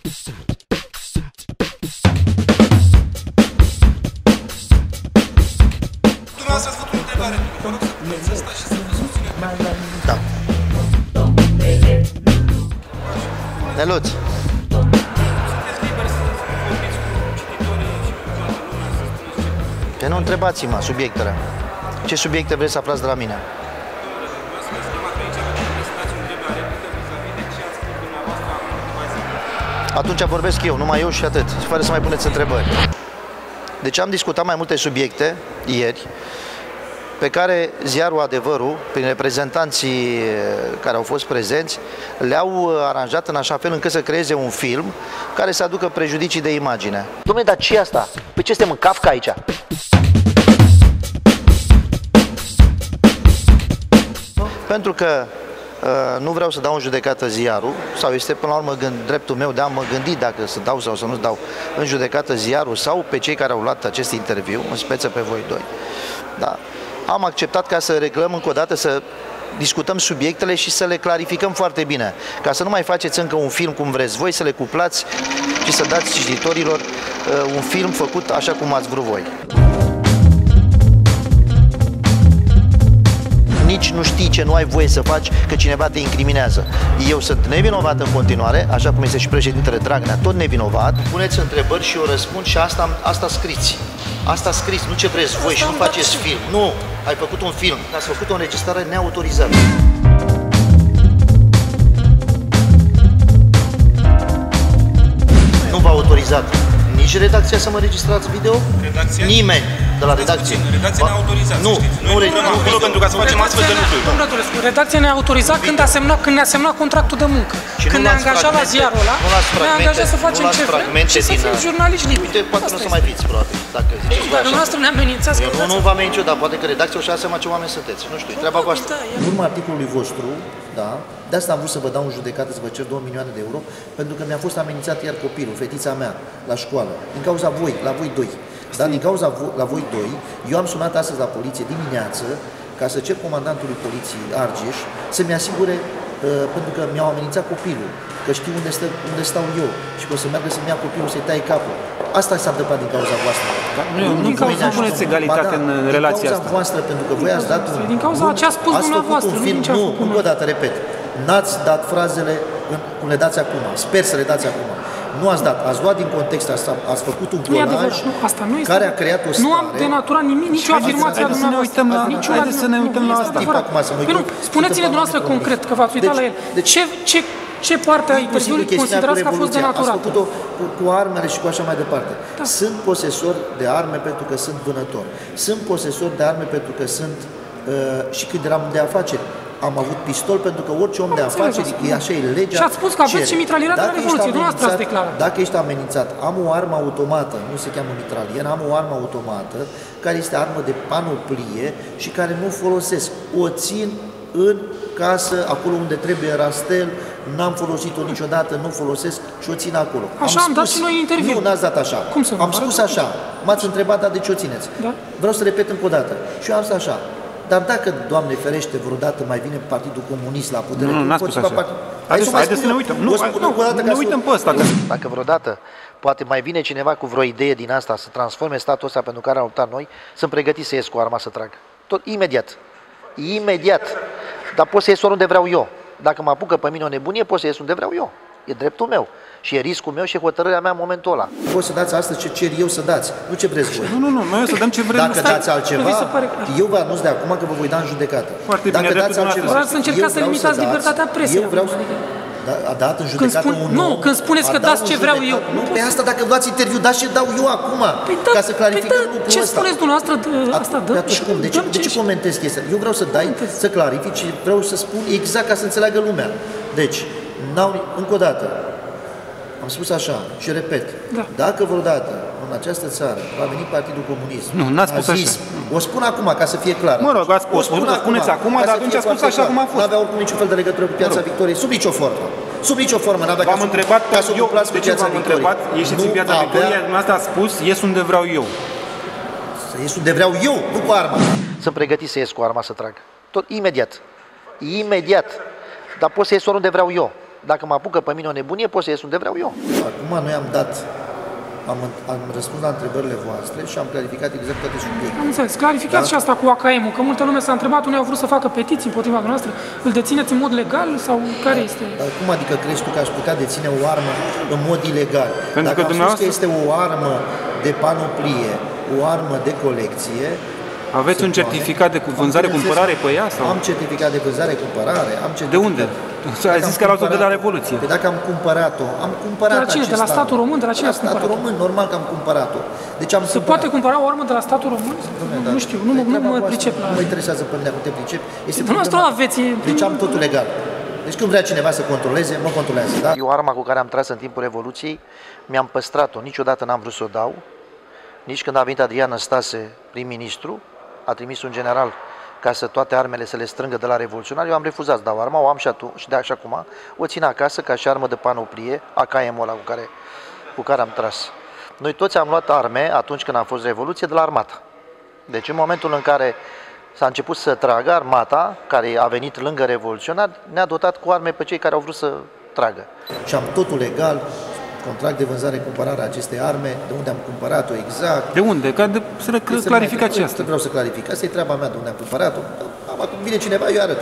Dumneavoastră ați făcut o întrebare. Vă rog să stați și să vă susțineți. Da. Neluț. Sunteți liberi să vorbiți cu cititorii și cu toată lumea, să spuneți ce... Că nu întrebați-mă subiectele. Ce subiecte vreți să aflați de la mine? Atunci vorbesc eu, numai eu și atât, fără să mai puneți întrebări. Deci am discutat mai multe subiecte ieri, pe care ziarul Adevărul, prin reprezentanții care au fost prezenți, le-au aranjat în așa fel încât să creeze un film care să aducă prejudicii de imagine. Dom'le, dar ce asta? Pe ce suntem în Kafka aici? Pentru că nu vreau să dau în judecată ziarul, sau este până la urmă dreptul meu de a mă gândi dacă să dau sau să nu dau în judecată ziarul sau pe cei care au luat acest interviu, în speță pe voi doi. Da. Am acceptat ca să reglăm încă o dată, să discutăm subiectele și să le clarificăm foarte bine, ca să nu mai faceți încă un film cum vreți voi, să le cuplați și să dați cititorilor un film făcut așa cum ați vrut voi. Nici nu știi ce nu ai voie să faci, că cineva te incriminează. Eu sunt nevinovat în continuare, așa cum este și președintele Dragnea, tot nevinovat. Puneți întrebări și eu răspund și asta scriți. Asta scriți, nu ce vreți voi și nu faceți film. Nu, ai făcut un film, ați făcut o înregistrare neautorizată. Nu v-a autorizat nici redacția să mă înregistrați video? Redacția? Nimeni de la redacție. Redacția ne-a autorizat, nu, să știți. nu, pentru ca să facem astfel de lucruri. Domnule Radulescu, redacția ne-a autorizat când ne-a semnat contractul de muncă. Când ne-a angajat la ziarul ăla, ne-a angajat să facem ce vrem și să fim jurnaliști liberi. Uite, poate nu o să mai fiți, probabil, dacă ziceți voi așa. Dumneavoastră ne amenințați că nu v-am amenințat, dar poate că redacția o și-a seama ce oameni sunteți. Nu știu, e treaba voastră. În urma articolului vostru, da, de asta am vrut să vă dau în judecată, să vă cer 2 milioane de euro, pentru că mi-a fost amenințat iar copilul, fetița mea, la școală, din cauza voi, la voi doi. Da, din cauza la voi doi, eu am sunat astăzi la poliție dimineață ca să cer comandantului poliției Argeș să-mi asigure, pentru că mi-au amenințat copilul, că știu unde stau eu și că o să meargă să-mi ia copilul, să-i tai capul. Asta s-a întâmplat din cauza voastră. Nu puneți egalitate în relația asta. Din cauza voastră, pentru că voi ați dat un... Din cauza ce a spus dumneavoastră, nu din ce a făcut. Nu, încă o dată, repet. N-ați dat frazele cum le dați acum. Sper să le dați acum. Nu ați dat, ați luat din context asta, ați făcut un colaj care a creat o stare. Nu am denaturat nimic, nicio afirmație a dumneavoastră. Haideți să ne uităm la asta. Spuneți-ne dumneavoastră concret, că v-ați uitat la el. Ce parte a interviului considerați că a fost denaturată? Ați făcut-o cu armele și cu așa mai departe. Da. Sunt posesor de arme pentru că sunt vânător. Sunt posesor de arme pentru că sunt și când eram de afaceri. Am avut pistol pentru că orice om de afaceri, e așa e legea. Și ați spus că aveți și mitraliera de la Revoluție, dumneavoastră ați declarat. Dacă ești amenințat, am o armă automată, nu se cheamă mitralieră, am o armă automată, care este armă de panoplie și care nu folosesc. O țin în casă, acolo unde trebuie rastel, n-am folosit-o niciodată, nu folosesc și o țin acolo. Așa am dat și noi interviu. Nu, n-ați dat așa. Cum să am spus așa. M-ați întrebat, dar de ce o țineți? Da? Vreau să repet încă o dată. Și eu am spus așa. Dar dacă, Doamne ferește, vreodată mai vine Partidul Comunist la putere... Nu, n-ați spus așa. Haideți să ne uităm. Nu uităm pe ăsta. Dacă vreodată poate mai vine cineva cu vreo idee din asta să transforme statul ăsta pentru care am luptat noi, sunt pregătit să ies cu arma să trag. Tot imediat. Imediat. Dar pot să ies oriunde vreau eu. Dacă mă apucă pe mine o nebunie, pot să ies unde vreau eu. E dreptul meu. Și e riscul meu și e hotărârea mea în momentul ăla. Voi să dați astăzi ce cer eu să dați, nu ce vreți voi. Nu, noi o să dăm ce vrem. Dacă dați altceva, eu vă anunț de acum că vă voi da în judecată. Foarte bine, dacă dați altceva, vreau să încercați să limitați libertatea presei. Eu vreau să... A dat în judecată un om. Nu, când spuneți că dați ce vreau eu. Nu, pe asta dacă luați interviu, dați ce dau eu acum, ca să clarificăm lucrul ăsta. Ce spuneți dumneavoastră asta? Atunci cum? De ce comentez chestia? Eu vreau să dai, să clarific și vreau să spun exact ca să înțeleagă lumea. Deci, încă o dată, am spus așa și repet, dacă vreodată în această țară va veni Partidul Comunist, nu, n-ați spus așa. O spun acum ca să fie clar. Mă rog, o spuneți acum, dar atunci a spus așa cum a fost. Nu avea oricum niciun fel de legătură cu Piața Victoriei, sub nicio formă. Sub nicio formă, n-avea v-am întrebat, de ce v-am întrebat, ieșiți în Piața Victoriei, dumneavoastră ați spus, ies unde vreau eu. Să ies unde vreau eu, nu cu arma. Sunt pregătit să ies cu arma să trag. Tot imediat. Imediat. Dar pot să ies oriunde vreau eu. Dacă mă apucă pe mine o nebunie, pot să ies unde vreau eu. Acum noi am răspuns la întrebările voastre și am clarificat exact toate subiectele. Am înțeles. Clarificați și asta cu AKM-ul, că multă lume s-a întrebat, unii au vrut să facă petiții împotriva noastră. Îl dețineți în mod legal sau care este? Dar cum adică crezi tu că aș putea deține o armă în mod ilegal? Pentru Dacă că am spus că este o armă de panoplie, o armă de colecție... Aveți un certificat de vânzare-cumpărare pe ea? Sau? Am certificat de vânzare-cumpărare. De unde? Ai zis că l-au de la Revoluție. Păi dacă am cumpărat-o, am cumpărat de la cine? De la statul român? De la cine ați cumpărat? De la statul român, normal că am cumpărat-o. Deci am Se poate cumpăra o armă de la statul român? Nu știu, nu mă pricep la... Nu mă interesează pe mine dacă te pricep. Dumneavoastră aveți... Deci am totul legal. Deci când vrea cineva să controleze, mă controlează. Da? Eu arma cu care am tras în timpul Revoluției, mi-am păstrat-o. Niciodată n-am vrut să o dau. Nici când a venit Adrian Năstase, prim-ministru, a trimis un general ca să toate armele să le strângă de la revoluționari, eu am refuzat să dau arma, o am și atunci, și de așa acum, o țin acasă ca și armă de panoplie, AKM-ul ăla cu care am tras. Noi toți am luat arme atunci când a fost Revoluție de la armată. Deci în momentul în care s-a început să tragă, armata, care a venit lângă revoluționari, ne-a dotat cu arme pe cei care au vrut să tragă. Și am totul legal, contract de vânzare-cumpărare a acestei arme, de unde am cumpărat-o exact. De unde? Să clarificați și asta. Vreau să clarific. Asta e treaba mea de unde am cumpărat-o. Acum vine cineva, eu arăt.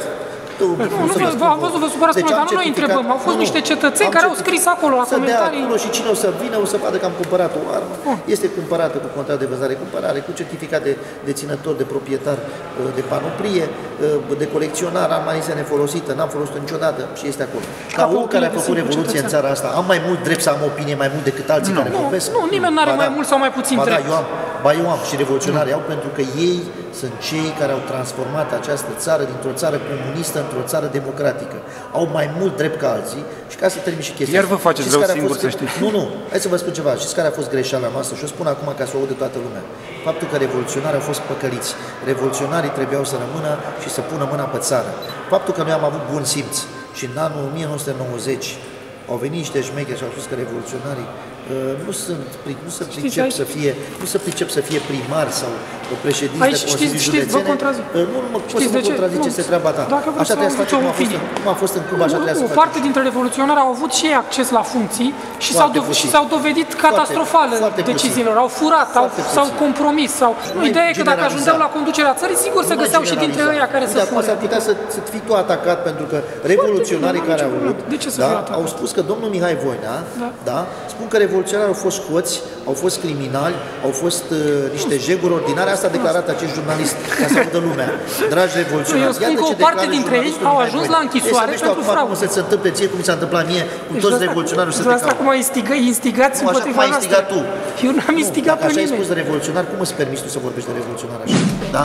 Am văzut, vă supărați, dar nu noi întrebăm. Au fost niște cetățeni care au scris acolo la comentarii. Acolo și cine o să vină, o să vadă că am cumpărat o armă. Este cumpărată cu contract de vânzare-cumpărare, cu certificat de deținător, de proprietar de panoplie, de colecționar, arma este nefolosită, n-am folosit-o niciodată și este acolo. Ca om care a făcut revoluție în țara asta, am mai mult drept să am opinie mai mult decât alții care vorbesc? Nu, nimeni nu are mai mult sau mai puțin drept. Eu am și revoluționarii au, pentru că ei sunt cei care au transformat această țară dintr-o țară comunistă într-o țară democratică. Au mai mult drept ca alții și ca să termin și chestia. Iar vă faceți rău singur, să știți. Nu, hai să vă spun ceva. Știți care a fost greșeala noastră? Și o spun acum ca să o audă toată lumea. Faptul că revoluționarii au fost păcăliți. Revoluționarii trebuiau să rămână și să pună mâna pe țară. Faptul că noi am avut bun simț și în anul 1990 au venit niște șmecheri și au spus că revoluționarii nu se pricep să fie primar sau președinte de Consiliul Județene. Nu mă pot să mă contrazice, este treaba ta. Așa trebuie să facem, cum a fost în Cuba, așa trebuie să facem. O parte dintre revoluționari au avut și ei acces la funcții și s-au dovedit catastrofale deciziilor. Au furat, s-au compromis. Ideea e că dacă ajungeau la conducerea țării, sigur se găseau și dintre ei care să fure. S-ar putea să fii tu atacat pentru că revoluționarii care au avut au spus că domnul Mihai Voinea spun că revoluționarii au fost scoți, au fost criminali, au fost niște jeguri ordinare. Asta a declarat acest jurnalist, ca să audă lumea. Dragi revoluționari, eu spun că o parte dintre ei au ajuns la închisoare pentru fraudă. Cum să se întâmple ție, cum mi s-a întâmplat mie, cu toți revoluționarii să te asta cum instigați împotriva noastră. Eu n-am instigat pe nimeni. Dacă așa ai spus de revoluționar, cum îți permiți tu să vorbești de revoluționar așa? Da?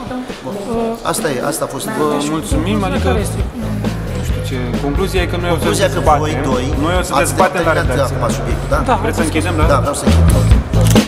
Asta a fost. Vă mulțumim, adică ce concluzia e că noi o să dezbatem. Noi o să dezbatem la redacție. Vreți să închidem, da? Da, vreau să închidem.